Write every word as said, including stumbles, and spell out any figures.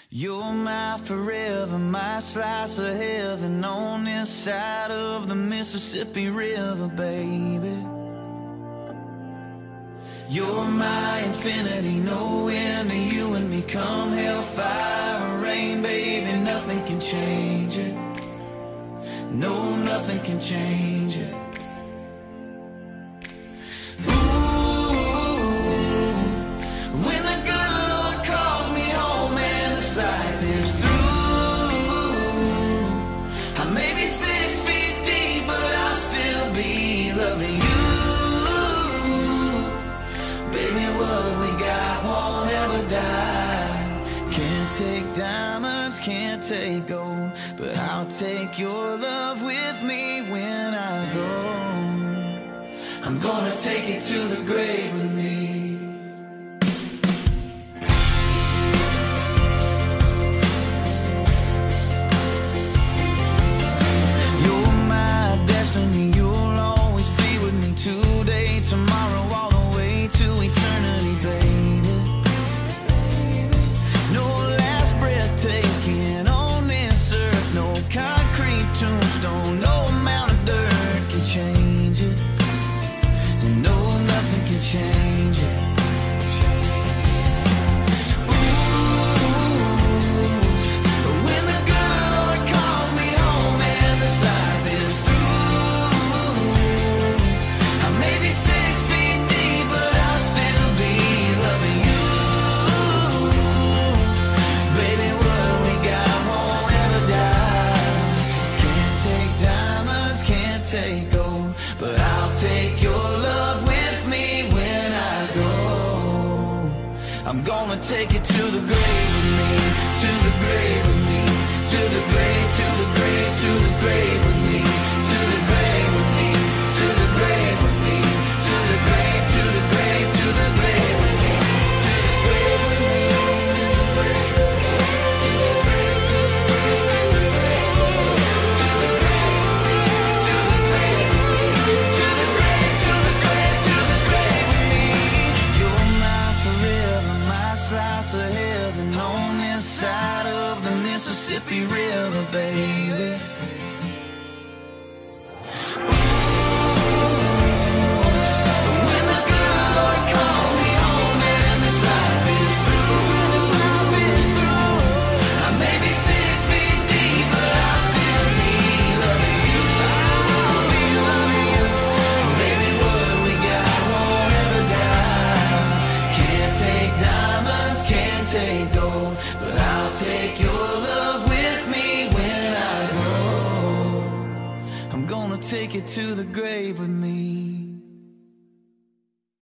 You're my forever, my slice of heaven on this side of the Mississippi River, baby. You're my infinity, no end to you and me. Come hellfire or rain, baby, nothing can change it. No, nothing can change it. Take diamonds, can't take gold, but I'll take your love with me when I go. I'm gonna take it to the grave with me. You're my destiny, you'll always be with me today, tomorrow, all the way to eternity, baby. Taking on this earth, no concrete tombstone, no amount of dirt can change it, and no, nothing can change it. But I'll take your love with me when I go. I'm gonna take it to the grave with me, to the grave with me, to the grave, to the grave, to the grave with me, to the grave with me, to the grave with me, to the grave, to the grave, to the grave with me, to the grave with me, to the grave with me, to the grave, to the grave, to the grave, to the grave with me, to the grave with me, to the grave, to the grave, to the grave with me. You're my forever, my slice of heaven on this side of the Mississippi River, baby. But I'll take your love with me when I go. I'm gonna take it to the grave with me.